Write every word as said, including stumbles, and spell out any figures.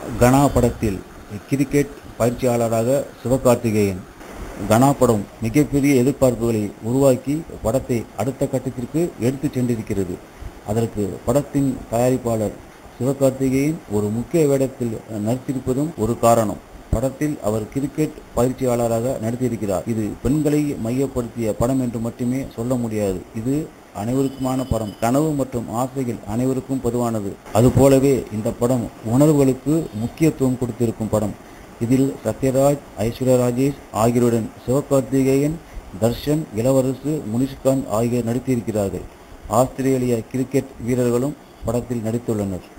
கனா படத்தில் கிரிக்கெட் பயிற்சியாளராக சிவகார்த்திகேயன். கனா படம் மிகப்பெரிய எதிர்பார்ப்புகளை உருவாக்கி படத்தை அடுத்த கட்டத்திற்கு எடுத்து சென்றிருக்கிறது. அதற்கு படத்தின் தயாரிப்பாளர் சிவகார்த்திகேயன் ஒரு முக்கிய வேடத்தில் நடித்திருப்பதும் ஒரு காரணம். படத்தில் அவர் கிரிக்கெட் பயிற்சியாளராக நடித்திருக்கிறார். இது பெண்களை மையப்படுத்திய படம் என்று மட்டுமே சொல்ல முடியாது. இது அனைவருக்குமான படம். கனவு மற்றும் ஆசைகள் அனைவருக்கும் பொதுவானது. அதுபோலவே இந்த படம் உணர்வுகளுக்கு முக்கியத்துவம் கொடுத்திருக்கும் படம். இதில் சத்யராஜ், ஐஸ்வர்யா ராஜேஷ் ஆகியோருடன் சிவகார்த்திகேயன், தர்ஷன், இளவரசு, முனிஷ்காந்த் ஆகியோர் நடித்திருக்கிறார்கள். ஆஸ்திரேலிய கிரிக்கெட் வீரர்களும் படத்தில் நடித்துள்ளனர்.